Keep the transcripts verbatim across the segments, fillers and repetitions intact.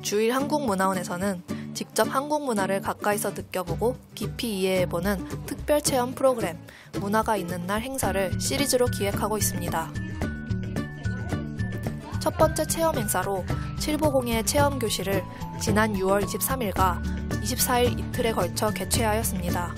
주일 한국문화원에서는 직접 한국 문화를 가까이서 느껴보고 깊이 이해해보는 특별체험 프로그램 문화가 있는 날 행사를 시리즈로 기획하고 있습니다. 첫 번째 체험 행사로 칠보공예 체험교실을 지난 유월 이십삼일과 이십사일 이틀에 걸쳐 개최하였습니다.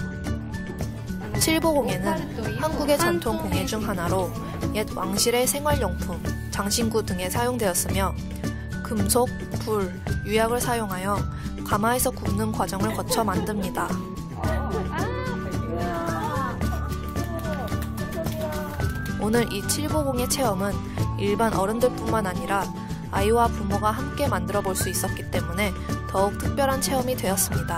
칠보공예는 한국의 전통 공예 중 하나로 옛 왕실의 생활용품, 장신구 등에 사용되었으며 금속, 불, 유약을 사용하여 가마에서 굽는 과정을 거쳐 만듭니다. 오늘 이 칠보공예 체험은 일반 어른들뿐만 아니라 아이와 부모가 함께 만들어 볼 수 있었기 때문에 더욱 특별한 체험이 되었습니다.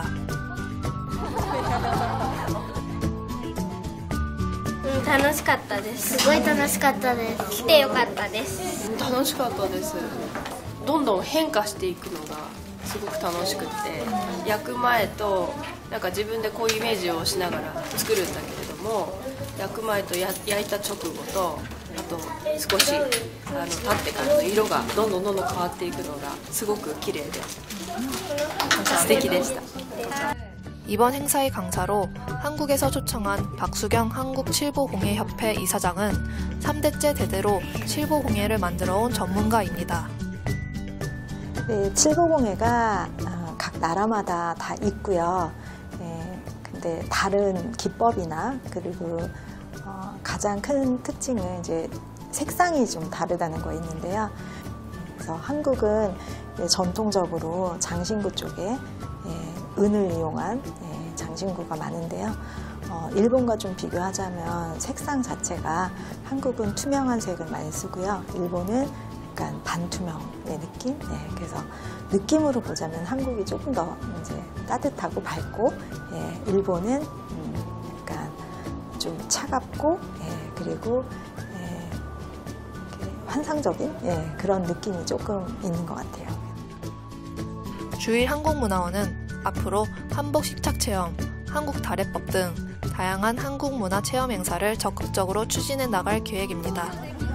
楽しかったです。すごい楽しかったです。来てよかったです。 楽しかったです。どんどん変化していくのがすごく楽しくって、焼く前となんか自分でこういうイメージをしながら作るんだけれども、焼く前とや焼いた直後とあと少しあの経ってからの色がどんどんどんどん変わっていくのがすごく綺麗で素敵でした。 이번 행사의 강사로 한국에서 초청한 박수경 한국칠보공예협회 이사장은 삼대째 대대로 칠보공예를 만들어온 전문가입니다. 네, 칠보공예가 각 나라마다 다 있고요. 네, 근데 다른 기법이나 그리고 어, 가장 큰 특징은 이제 색상이 좀 다르다는 거 있는데요. 그래서 한국은 전통적으로 장신구 쪽에 은을 이용한 장신구가 많은데요. 어, 일본과 좀 비교하자면 색상 자체가 한국은 투명한 색을 많이 쓰고요. 일본은 약간 반투명의 느낌? 네, 그래서 느낌으로 보자면 한국이 조금 더 이제 따뜻하고 밝고, 예, 일본은 음, 약간 좀 차갑고, 예, 그리고 예, 환상적인 예, 그런 느낌이 조금 있는 것 같아요. 주일 한국문화원은 앞으로 한복 식착 체험, 한국 다래법 등 다양한 한국 문화 체험 행사를 적극적으로 추진해 나갈 계획입니다.